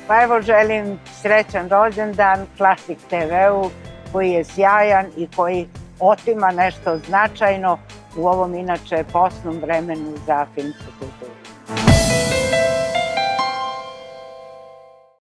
Pa evo želim srećan rođendan Klasik TV-u koji je sjajan i koji otima nešto značajno u ovom inače posnom vremenu za filmsku kulturu.